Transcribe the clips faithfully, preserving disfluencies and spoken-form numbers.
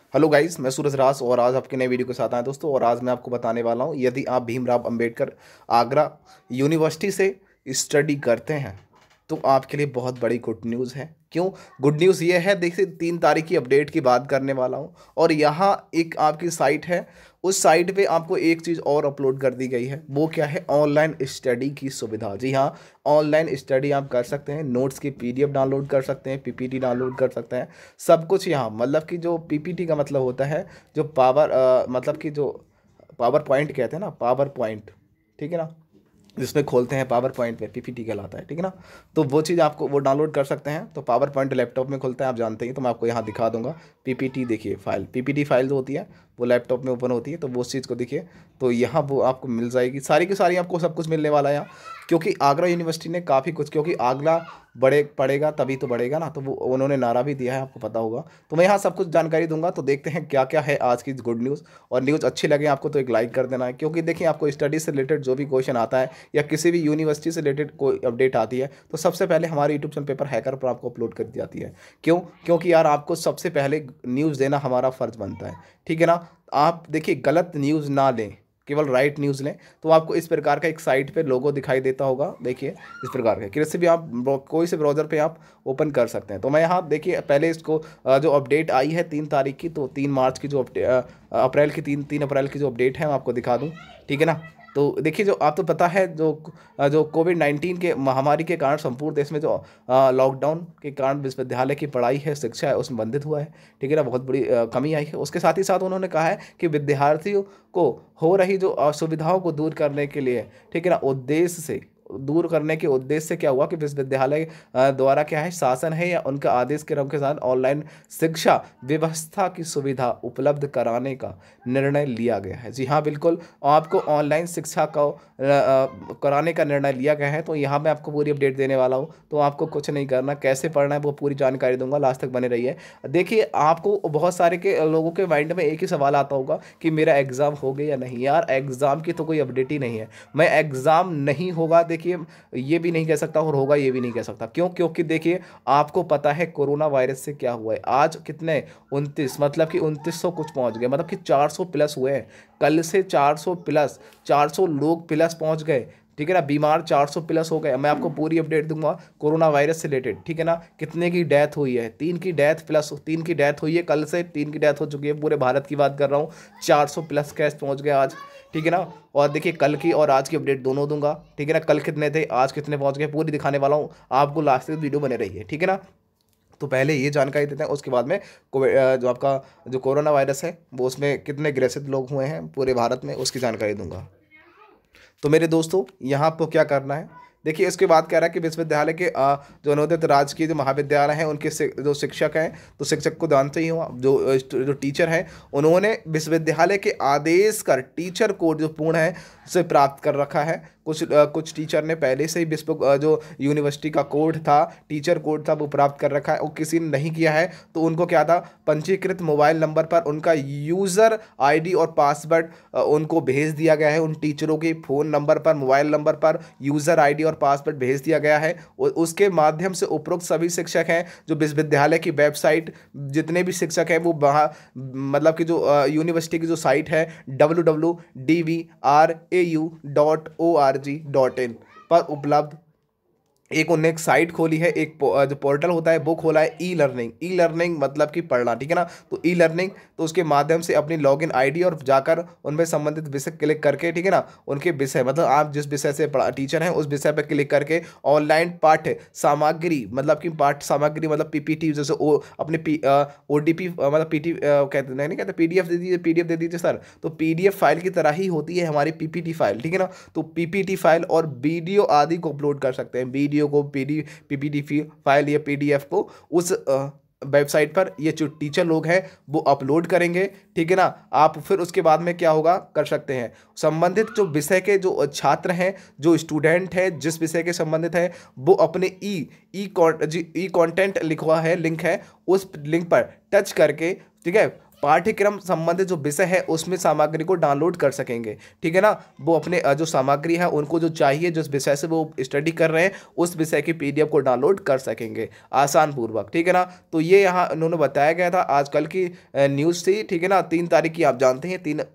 Hello guys, मैं सूरज राज और आज आपके नए वीडियो के साथ आया दोस्तों। और आज मैं आपको बताने वाला हूं, यदि आप भीमराव अंबेडकर आगरा यूनिवर्सिटी से स्टडी करते हैं तो आपके लिए बहुत बड़ी गुड न्यूज़ है। क्यों गुड न्यूज़ ये है, देखिए तीन तारीख की अपडेट की बात करने वाला हूं और यहाँ एक आपकी साइट है। उस साइट पे आपको एक चीज़ और अपलोड कर दी गई है। वो क्या है? ऑनलाइन स्टडी की सुविधा। जी हाँ, ऑनलाइन स्टडी आप कर सकते हैं। नोट्स की पीडीएफ डाउनलोड कर सकते हैं, पीपीटी डाउनलोड कर सकते हैं, सब कुछ यहाँ। मतलब कि जो पीपीटी का मतलब होता है जो पावर अ, मतलब कि जो पावर पॉइंट कहते हैं ना, पावर पॉइंट, ठीक है ना, जिसमें खोलते हैं पावर पॉइंट पे पीपीटी कहलाता है, ठीक है ना। तो वो चीज़ आपको वो डाउनलोड कर सकते हैं। तो पावर पॉइंट लैपटॉप में खुलता है, आप जानते हैं। तो मैं आपको यहाँ दिखा दूंगा पीपीटी। देखिए फाइल, पीपीटी फाइल जो होती है वो लैपटॉप में ओपन होती है। तो वो उस चीज़ को देखिए, तो यहाँ वो आपको मिल जाएगी सारी की सारी, आपको सब कुछ मिलने वाला है यहाँ। क्योंकि आगरा यूनिवर्सिटी ने काफ़ी कुछ, क्योंकि आगरा बड़े पड़ेगा तभी तो बढ़ेगा ना, तो वो उन्होंने नारा भी दिया है, आपको पता होगा। तो मैं यहाँ सब कुछ जानकारी दूंगा। तो देखते हैं क्या क्या है आज की गुड न्यूज़। और न्यूज़ अच्छी लगे आपको तो एक लाइक कर देना है, क्योंकि देखिए आपको स्टडी से रिलेटेड जो भी क्वेश्चन आता है या किसी भी यूनिवर्सिटी से रिलेटेड कोई अपडेट आती है तो सबसे पहले हमारे यूट्यूब चैनल पेपर हैकर पर आपको अपलोड कर दी जाती है। क्यों? क्योंकि यार आपको सबसे पहले न्यूज़ देना हमारा फ़र्ज़ बनता है, ठीक है ना। आप देखिए गलत न्यूज़ ना लें, केवल राइट न्यूज़ लें। तो आपको इस प्रकार का एक साइट पे लोगो दिखाई देता होगा, देखिए इस प्रकार का। किसी भी आप कोई से ब्राउज़र पे आप ओपन कर सकते हैं। तो मैं यहाँ देखिए पहले इसको अ, जो अपडेट आई है तीन तारीख की, तो तीन मार्च की जो अपडेट, अप्रैल की तीन तीन अप्रैल की जो अपडेट है मैं आपको दिखा दूँ, ठीक है ना। तो देखिए जो आप तो पता है जो जो कोविड नाइन्टीन के महामारी के कारण संपूर्ण देश में जो लॉकडाउन के कारण विश्वविद्यालय की पढ़ाई है, शिक्षा है, उसमें बंधित हुआ है, ठीक है ना। बहुत बड़ी अ, कमी आई है। उसके साथ ही साथ उन्होंने कहा है कि विद्यार्थियों को हो रही जो असुविधाओं को दूर करने के लिए, ठीक है ना, उद्देश्य से दूर करने के उद्देश्य से क्या हुआ कि विश्वविद्यालय अ, द्वारा क्या है, शासन है या उनका आदेश के क्रम के साथ ऑनलाइन शिक्षा व्यवस्था की सुविधा उपलब्ध कराने का निर्णय लिया गया है। जी हाँ, बिल्कुल आपको ऑनलाइन शिक्षा को अ, अ, कराने का निर्णय लिया गया है। तो यहाँ मैं आपको पूरी अपडेट देने वाला हूँ। तो आपको कुछ नहीं करना, कैसे पढ़ना है वो पूरी जानकारी दूंगा, लास्ट तक बने रहिए। देखिए आपको बहुत सारे के लोगों के माइंड में एक ही सवाल आता होगा कि मेरा एग्ज़ाम हो गया या नहीं। यार एग्ज़ाम की तो कोई अपडेट ही नहीं है। मैं एग्ज़ाम नहीं होगा देखिए ये भी नहीं कह सकता और होगा ये भी नहीं कह सकता। क्यों? क्योंकि देखिए आपको पता है कोरोना वायरस से क्या हुआ है। आज कितने उनतीस, मतलब कि उनतीस सौ कुछ पहुंच गए, मतलब कि चार सौ प्लस हुए हैं। कल से चार सौ प्लस, चार सौ लोग प्लस पहुंच गए, ठीक है ना। बीमार चार सौ प्लस हो गए। मैं आपको पूरी अपडेट दूंगा कोरोना वायरस से रिलेटेड, ठीक है ना। कितने की डेथ हुई है? तीन की डेथ प्लस, तीन की डेथ हुई है, कल से तीन की डेथ हो चुकी है। पूरे भारत की बात कर रहा हूँ। चार सौ प्लस केस पहुंच गए आज, ठीक है ना। और देखिए कल की और आज की अपडेट दोनों दूंगा, ठीक है ना। कल कितने थे, आज कितने पहुंच गए, पूरी दिखाने वाला हूँ आपको। लास्ट तक वीडियो बने रही है, ठीक है ना। तो पहले ये जानकारी देते हैं, उसके बाद में कोविड अ, जो आपका जो कोरोना वायरस है वो उसमें कितने ग्रसित लोग हुए हैं पूरे भारत में, उसकी जानकारी दूंगा। तो मेरे दोस्तों यहाँ आपको क्या करना है, देखिए इसके बाद कह रहा है कि विश्वविद्यालय के अ, जो अनुदित राजकीय जो महाविद्यालय हैं उनके शि- जो शिक्षक हैं, तो शिक्षक को जानते ही हो, जो अ, स्टू- जो टीचर हैं उन्होंने विश्वविद्यालय के आदेश कर टीचर कोड जो पूर्ण है से प्राप्त कर रखा है। कुछ अ, कुछ टीचर ने पहले से ही विश्व अ, जो यूनिवर्सिटी का कोड था, टीचर कोड था, वो प्राप्त कर रखा है। और किसी ने नहीं किया है तो उनको क्या था, पंजीकृत मोबाइल नंबर पर उनका यूज़र आईडी और पासवर्ड अ, उनको भेज दिया गया है। उन टीचरों के फ़ोन नंबर पर, मोबाइल नंबर पर यूज़र आईडी और पासवर्ड भेज दिया गया है। और उसके माध्यम से उपरोक्त सभी शिक्षक हैं जो विश्वविद्यालय की वेबसाइट, जितने भी शिक्षक हैं वो वहाँ, मतलब कि जो अ, यूनिवर्सिटी की जो साइट है W W D V R A U dot O R G dot in पर उपलब्ध, एक उन्होंने एक साइट खोली है, एक पो- जो पोर्टल होता है वो खोला है, ई लर्निंग। ई लर्निंग मतलब कि पढ़ना, ठीक है ना। तो ई लर्निंग, तो उसके माध्यम से अपनी लॉगिन आईडी और जाकर उनमें संबंधित विषय क्लिक करके, ठीक है ना, उनके विषय मतलब आप जिस विषय से पढ़ा टीचर हैं उस विषय पर क्लिक करके ऑनलाइन पाठ्य सामग्री, मतलब कि पाठ्य सामग्री मतलब पीपीटी, जैसे ओ अपने पी ओ डी पी मतलब पीटी कहते नहीं नहीं कहते पीडीएफ दे दीजिए, पीडीएफ दे दीजिए सर। तो पीडीएफ फाइल की तरह ही होती है हमारी पीपीटी फाइल, ठीक है ना। तो पीपीटी फाइल और वीडियो आदि को अपलोड कर सकते हैं। वीडियो को पीडी पीपीटी फाइल या पीडीएफ को उस वेबसाइट पर ये जो टीचर लोग हैं वो अपलोड करेंगे, ठीक है ना। आप फिर उसके बाद में क्या होगा कर सकते हैं, संबंधित जो विषय के जो छात्र हैं, जो स्टूडेंट हैं जिस विषय के संबंधित है, वो अपने ई ई ई कंटेंट लिखवा है, लिंक है, उस लिंक पर टच करके, ठीक है, पाठ्यक्रम संबंधित जो विषय है उसमें सामग्री को डाउनलोड कर सकेंगे। ठीक है ना, वो अपने अ, जो सामग्री है उनको जो चाहिए, जिस विषय से वो स्टडी कर रहे हैं उस विषय की पीडीएफ को डाउनलोड कर सकेंगे आसान पूर्वक। ठीक है ना, तो ये यहाँ उन्होंने बताया गया था, आज कल की न्यूज़ थी। ठीक है ना, तीन तारीख की आप जानते हैं, तीन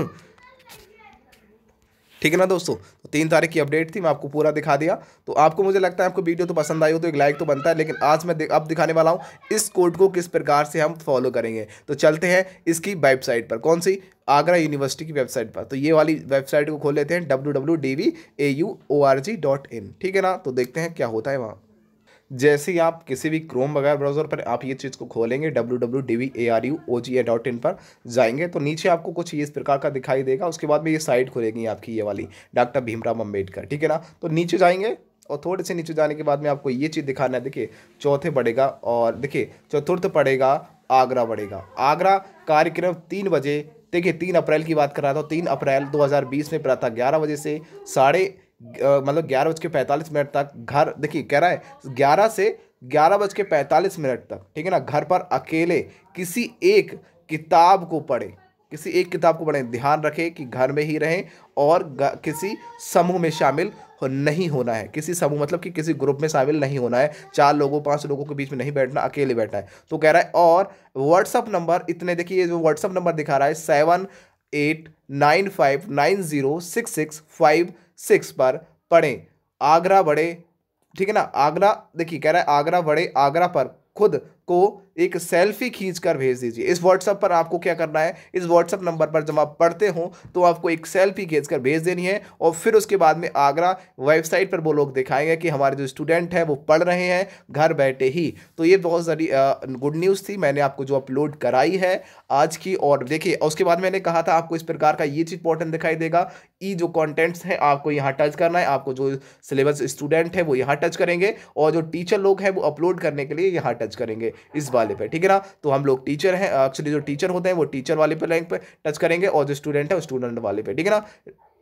ठीक है ना दोस्तों, तो तीन तारीख की अपडेट थी, मैं आपको पूरा दिखा दिया। तो आपको, मुझे लगता है आपको वीडियो तो पसंद आई हो तो एक लाइक तो बनता है, लेकिन आज मैं अब दिखाने वाला हूँ इस कोड को किस प्रकार से हम फॉलो करेंगे। तो चलते हैं इसकी वेबसाइट पर, कौन सी, आगरा यूनिवर्सिटी की वेबसाइट पर। तो ये वाली वेबसाइट को खोल लेते हैं, W W D V A U O R G dot in. ठीक है ना, तो देखते हैं क्या होता है वहाँ। जैसे ही आप किसी भी क्रोम वगैरह ब्राउज़र पर आप ये चीज़ को खोलेंगे, W W D V A R U O G A dot in पर जाएंगे, तो नीचे आपको कुछ इस प्रकार का दिखाई देगा। उसके बाद में ये साइट खुलेगी आपकी, ये वाली डॉक्टर भीमराव अम्बेडकर। ठीक है ना, तो नीचे जाएंगे और थोड़े से नीचे जाने के बाद में आपको ये चीज़ दिखाना है। देखिए चौथे पड़ेगा, और देखिए चतुर्थ पड़ेगा आगरा पड़ेगा। आगरा कार्यक्रम तीन बजे, देखिए तीन अप्रैल की बात कर रहा था, तीन अप्रैल दो हज़ार बीस में प्रातः ग्यारह बजे से साढ़े मतलब ग्यारह बज के पैंतालीस मिनट तक घर, देखिए कह रहा है ग्यारह से ग्यारह बज के पैंतालीस मिनट तक। ठीक है ना, घर पर अकेले किसी एक किताब को पढ़ें, किसी एक किताब को पढ़ें। ध्यान रखें कि घर में ही रहें और किसी समूह में शामिल हो नहीं होना है। किसी समूह मतलब कि किसी ग्रुप में शामिल नहीं होना है, चार लोगों पांच लोगों के बीच में नहीं बैठना, अकेले बैठना है। तो कह रहा है, और व्हाट्सअप नंबर इतने, देखिए जो व्हाट्सअप नंबर दिखा रहा है seven eight nine five nine zero six six five six पर पढ़ें, आगरा बढ़े। ठीक है ना, आगरा, देखिए कह रहा है आगरा बढ़े, आगरा पर खुद को एक सेल्फी खींचकर भेज दीजिए। इस व्हाट्सएप पर आपको क्या करना है, इस व्हाट्सएप नंबर पर जब आप पढ़ते हो तो आपको एक सेल्फी खींचकर भेज देनी है, और फिर उसके बाद में आगरा वेबसाइट पर वो लोग दिखाएंगे कि हमारे जो स्टूडेंट हैं वो पढ़ रहे हैं घर बैठे ही। तो ये बहुत सारी गुड न्यूज़ थी, मैंने आपको जो अपलोड कराई है आज की। और देखिए उसके बाद मैंने कहा था आपको इस प्रकार का ये चीज़ इंपॉर्टेंट दिखाई देगा, ई जो कॉन्टेंट्स हैं आपको यहाँ टच करना है, आपको जो सिलेबस स्टूडेंट है वो यहाँ टच करेंगे, और जो टीचर लोग हैं वो अपलोड करने के लिए यहाँ टच करेंगे इस वाले पे। ठीक है ना, तो हम लोग टीचर हैं, एक्चुअली जो टीचर होते हैं वो टीचर वाले पे लिंक पे टच करेंगे, और जो स्टूडेंट है वो स्टूडेंट वाले पे। ठीक है ना,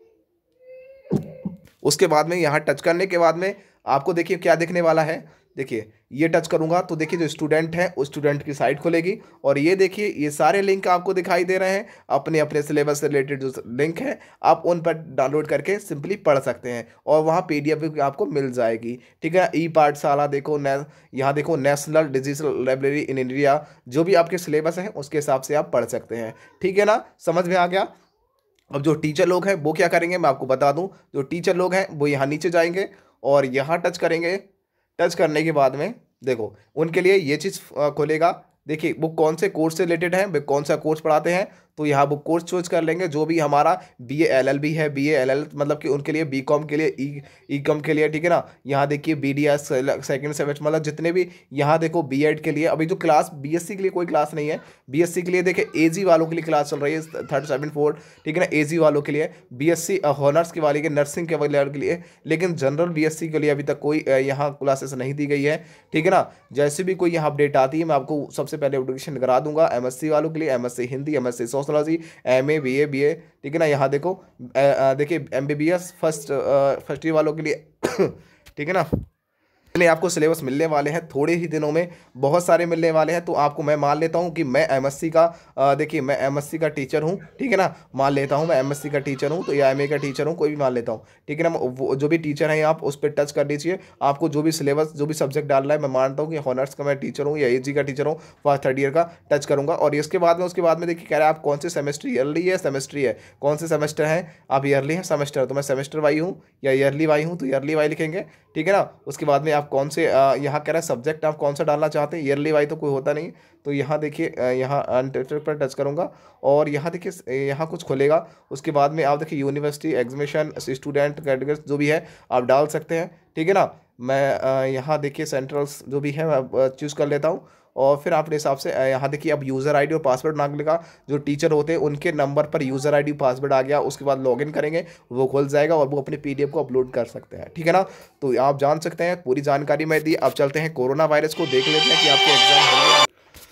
उसके बाद में यहाँ टच करने के बाद में आपको देखिए क्या दिखने वाला है। देखिए ये टच करूंगा तो देखिए जो स्टूडेंट है उस स्टूडेंट की साइट खुलेगी, और ये देखिए ये सारे लिंक आपको दिखाई दे रहे हैं, अपने अपने सिलेबस से रिलेटेड जो लिंक है आप उन पर डाउनलोड करके सिंपली पढ़ सकते हैं, और वहाँ पीडीएफ भी आपको मिल जाएगी। ठीक है, ई पाठशाला देखो, ने यहाँ देखो national digital library in India, जो भी आपके सिलेबस है उसके हिसाब से आप पढ़ सकते हैं। ठीक है ना, समझ में आ गया। अब जो टीचर लोग हैं वो क्या करेंगे मैं आपको बता दूं, जो टीचर लोग हैं वो यहाँ नीचे जाएंगे और यहाँ टच करेंगे। टच करने के बाद में देखो उनके लिए ये चीज़ खुलेगा। देखिए वो कौन से कोर्स से रिलेटेड है, वे कौन सा कोर्स पढ़ाते हैं, तो यहाँ वो कोर्स चूज कर लेंगे। जो भी हमारा B A L L B है, बी ए एल एल मतलब कि उनके लिए, बी कॉम के लिए, ई ई कॉम के लिए। ठीक है ना, यहाँ देखिए B D S second semester, मतलब जितने भी, यहाँ देखो बी एड के लिए अभी जो क्लास, बी एस सी के लिए कोई क्लास नहीं है, बी एस सी के लिए देखिए ए जी वालों के लिए क्लास चल रही है, थर्ड सेवन फोर्थ। ठीक है ना, ए जी वालों के लिए, बी एस सी हॉनर्स के वाले के, नर्सिंग के वाले के लिए, लेकिन जनरल बी एस सी के लिए अभी तक कोई यहाँ क्लासेस नहीं दी गई है। ठीक है ना, जैसे भी कोई यहाँ अपडेट आती है मैं आपको सबसे पहले नोटिफिकेशन करा दूंगा। एम एस सी वालों के लिए M S C Hindi, M S C sociology, M A, B A, B A. ठीक है ना, यहाँ देखो देखिए M B B S first first year वालों के लिए। ठीक है ना, नहीं आपको सिलेबस मिलने वाले हैं थोड़े ही दिनों में, बहुत सारे मिलने वाले हैं। तो आपको मैं मान लेता हूं कि मैं एमएससी का, देखिए मैं एमएससी का टीचर हूं। ठीक है ना, मान लेता हूं मैं एमएससी का टीचर हूं, तो या एमए का टीचर हूं, कोई भी मान लेता हूं। ठीक है ना, वो जो भी टीचर हैं आप उस पर टच कर लीजिए, आपको जो भी सिलेबस, जो भी सब्जेक्ट डालना है। मैं मानता हूँ कि हॉनर्स का मैं टीचर हूँ या ए जी का टीचर हूँ, फर्स्ट थर्ड ईयर का टच करूँगा। और इसके बाद में, उसके बाद में देखिए कह रहा है आप कौन से सेमेस्टर, ईयरली है सेमेस्ट्री है, कौन से सेमेस्टर है आप, ईयरली है सेमेस्टर, तो मैं सेमेस्टर वाई हूँ या ईयरली वाई हूँ तो ईयरली वाई लिखेंगे। ठीक है ना, उसके बाद में आप कौन से, यहाँ कह रहा है सब्जेक्ट आप कौन सा डालना चाहते हैं, ईयरली वाई तो कोई होता नहीं, तो यहाँ देखिए यहाँ अनटिक्ड पर टच करूँगा और यहाँ देखिए यहाँ कुछ खुलेगा। उसके बाद में आप देखिए यूनिवर्सिटी, एग्जामिनेशन, स्टूडेंट कैटेगरी जो भी है आप डाल सकते हैं। ठीक है ना, मैं यहाँ देखिए सेंट्रल्स जो भी है मैं चूज़ कर लेता हूँ, और फिर अपने हिसाब से यहाँ देखिए अब यूज़र आईडी और पासवर्ड मांगने का, जो टीचर होते हैं उनके नंबर पर यूज़र आईडी पासवर्ड आ गया, उसके बाद लॉगिन करेंगे वो खुल जाएगा और वो अपने पीडीएफ को अपलोड कर सकते हैं। ठीक है ना, तो आप जान सकते हैं पूरी जानकारी मैं दी। अब चलते हैं कोरोना वायरस को देख लेते हैं कि आपके एग्जाम होंगे।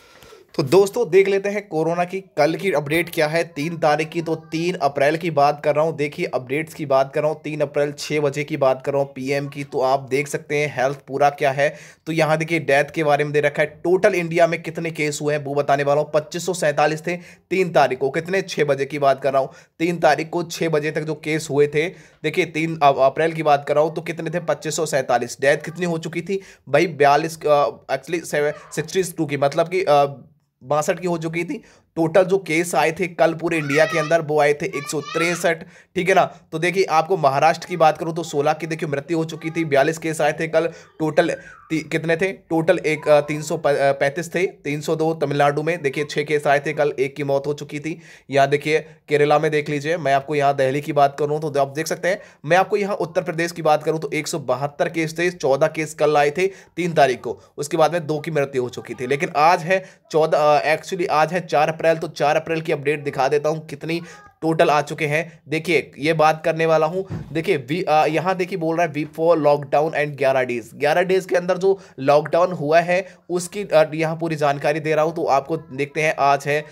तो दोस्तों देख लेते हैं कोरोना की कल की अपडेट क्या है। तीन तारीख की, तो तीन अप्रैल की बात कर रहा हूँ। देखिए अपडेट्स की बात कर रहा हूँ, तीन अप्रैल छः बजे की बात कर रहा हूँ पीएम की। तो आप देख सकते हैं हेल्थ पूरा क्या है। तो यहाँ देखिए डेथ के बारे में दे रखा है। टोटल इंडिया में कितने केस हुए हैं वो बताने वाला हूँ। पच्चीस सौ सैंतालीस थे तीन तारीख को। कितने? छः बजे की बात कर रहा हूँ। तीन तारीख को छः बजे तक जो केस हुए थे, देखिए तीन अप्रैल की बात कर रहा हूँ, तो कितने थे? पच्चीस सौ सैंतालीस। डेथ कितनी हो चुकी थी भाई? बयालीस, एक्चुअली सिक्सटी टू की, मतलब कि बासठ की हो चुकी थी। टोटल जो केस आए थे कल पूरे इंडिया के अंदर वो आए थे एक सौ तिरसठ। ठीक है ना। तो देखिए आपको महाराष्ट्र की बात करूं तो सोलह की देखिए मृत्यु हो चुकी थी। बयालीस केस आए थे कल। टोटल कितने थे? टोटल एक तीन सौ पैंतीस थे। तीन सौ दो तमिलनाडु में देखिए छः केस आए थे कल, एक की मौत हो चुकी थी। यहाँ देखिए केरला में देख लीजिए। मैं आपको यहाँ दिल्ली की बात करूँ तो आप देख सकते हैं। मैं आपको यहाँ उत्तर प्रदेश की बात करूँ तो एक सौ बहत्तर केस थे। चौदह केस कल आए थे तीन तारीख को। उसके बाद में दो की मृत्यु हो चुकी थी। लेकिन आज है चौदह, एक्चुअली आज है चार अप्रैल। तो चार अप्रैल की अपडेट दिखा देता हूं कितनी टोटल आ चुके हैं। देखिए ये बात करने वाला हूं। देखिए वी यहां देखिए बोल रहा है वी फॉर लॉकडाउन एंड ग्यारह डेज। ग्यारह डेज के अंदर जो लॉकडाउन हुआ है उसकी यहां पूरी जानकारी दे रहा हूं। तो आपको देखते हैं आज है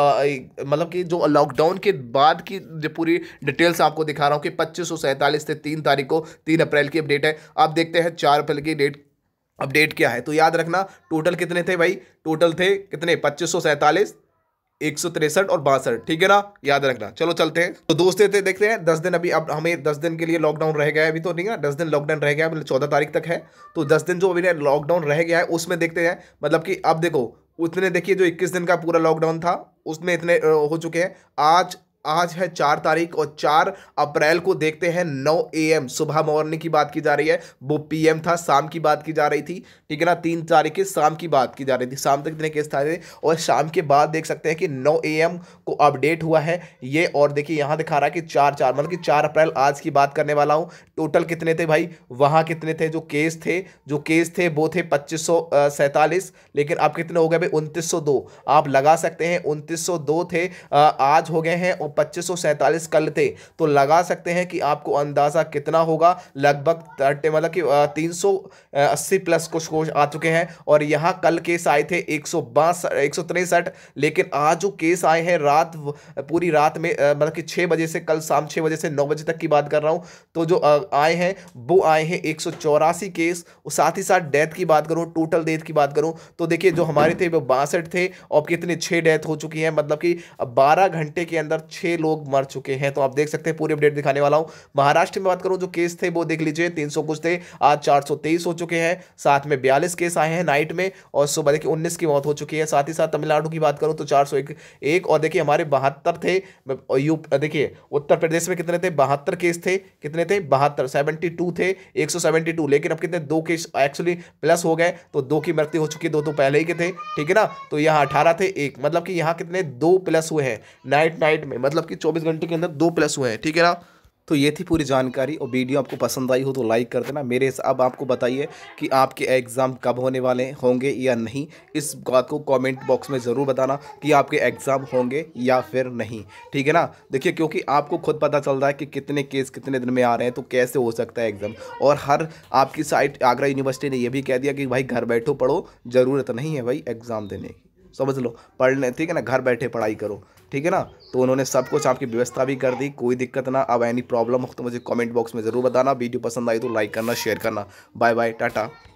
मतलब कि जो लॉकडाउन के बाद की जो पूरी डिटेल्स आपको दिखा रहा हूं कि पच्चीस सौ सैंतालीस से तीन तारीख को, तीन अप्रैल की अपडेट है। आप देखते हैं चार अप्रैल की डेट अपडेट क्या है। तो याद रखना टोटल कितने थे भाई? टोटल थे कितने? पच्चीस सौ सैंतालीस, एक सौ तिरसठ और बासठ। ठीक है ना, याद रखना। चलो चलते हैं। तो दोस्तों थे देखते हैं दस दिन, अभी अब हमें दस दिन के लिए लॉकडाउन रह गया है। अभी तो नहीं है, दस दिन लॉकडाउन रह गया है, मतलब चौदह तारीख तक है। तो दस दिन जो अभी लॉकडाउन रह गया है उसमें देखते हैं, मतलब कि अब देखो उतने देखिए जो इक्कीस दिन का पूरा लॉकडाउन था उसमें इतने हो चुके हैं। आज आज है चार तारीख और चार अप्रैल को देखते हैं नौ ए एम सुबह मॉर्निंग की बात की जा रही है, वो पीएम था, शाम की बात की जा रही थी। ठीक है ना, तीन तारीख के शाम की बात की जा रही थी। शाम तक इतने केस थे और शाम के बाद देख सकते हैं कि नौ ए एम को अपडेट हुआ है ये। और देखिए यहाँ दिखा रहा है कि चार चार मतलब कि चार अप्रैल आज की बात करने वाला हूँ। टोटल कितने थे भाई? वहाँ कितने थे जो केस थे? जो केस थे वो थे पच्चीस सौ सैंतालीस। लेकिन अब कितने हो गए भाई? उनतीस सौ दो। आप लगा सकते हैं उनतीस सौ दो थे, आज हो गए हैं पच्चीस सौ सैंतालीस कल थे। तो लगा सकते हैं कि आपको अंदाजा कितना होगा, लगभग थर्टी मतलब कि तीन सौ अस्सी प्लस कुछ कुछ आ चुके हैं। और यहाँ कल केस आए थे एक सौ बासठ एक सौ तिरसठ। लेकिन आज जो केस आए हैं रात, पूरी रात में, मतलब कि छः बजे से, कल शाम छः बजे से नौ बजे तक की बात कर रहा हूँ, तो जो आए हैं वो आए हैं एक सौ चौरासी केस। और साथ ही साथ डेथ की बात करूँ, टोटल डेथ की बात करूँ तो देखिए जो हमारे थे वो बासठ थे और कितने छः डेथ हो चुकी है, मतलब कि बारह घंटे के अंदर छः लोग मर चुके हैं। तो आप देख सकते हैं पूरी अपडेट दिखाने वाला हूं। महाराष्ट्र में बात करूं जो केस थे वो देख लीजिए, तीन सौ कुछ थे, आज चार सौ तेईस हो चुके हैं। साथ में बयालीस केस आए हैं नाइट में और सुबह देखिए उन्नीस की मौत हो चुकी है। साथ ही साथ तमिलनाडु की बात करूं तो चार सौ एक और देखिए हमारे बहत्तर थे। यू देखिए उत्तर प्रदेश में कितने थे? बहत्तर केस थे। कितने थे? बहत्तर, सेवेंटी टू थे, एक सौ सेवेंटी टू। लेकिन अब कितने? दो केस एक्चुअली प्लस हो गए, तो दो की मृत्यु हो चुकी है, दो तो पहले ही के थे। ठीक है ना। तो यहाँ अठारह थे, एक, मतलब कि यहाँ कितने? दो प्लस हुए हैं नाइट नाइट में, मतलब कि चौबीस घंटे के अंदर दो प्लस हुए हैं। ठीक है ना। तो ये थी पूरी जानकारी और वीडियो आपको पसंद आई हो तो लाइक कर देना। मेरे अब आपको बताइए कि आपके एग्ज़ाम कब होने वाले होंगे या नहीं, इस बात को कमेंट बॉक्स में ज़रूर बताना कि आपके एग्ज़ाम होंगे या फिर नहीं। ठीक है ना। देखिए क्योंकि आपको खुद पता चल रहा है कि कितने केस कितने दिन में आ रहे हैं, तो कैसे हो सकता है एग्ज़ाम। और हर आपकी साइट आगरा यूनिवर्सिटी ने यह भी कह दिया कि भाई घर बैठो पढ़ो, ज़रूरत नहीं है भाई एग्ज़ाम देने की, समझ लो, पढ़ने। ठीक है ना, घर बैठे पढ़ाई करो। ठीक है ना। तो उन्होंने सब कुछ आपकी व्यवस्था भी कर दी, कोई दिक्कत ना। अब एनी प्रॉब्लम हो तो मुझे कमेंट बॉक्स में ज़रूर बताना। वीडियो पसंद आई तो लाइक करना, शेयर करना। Bye bye, Tata.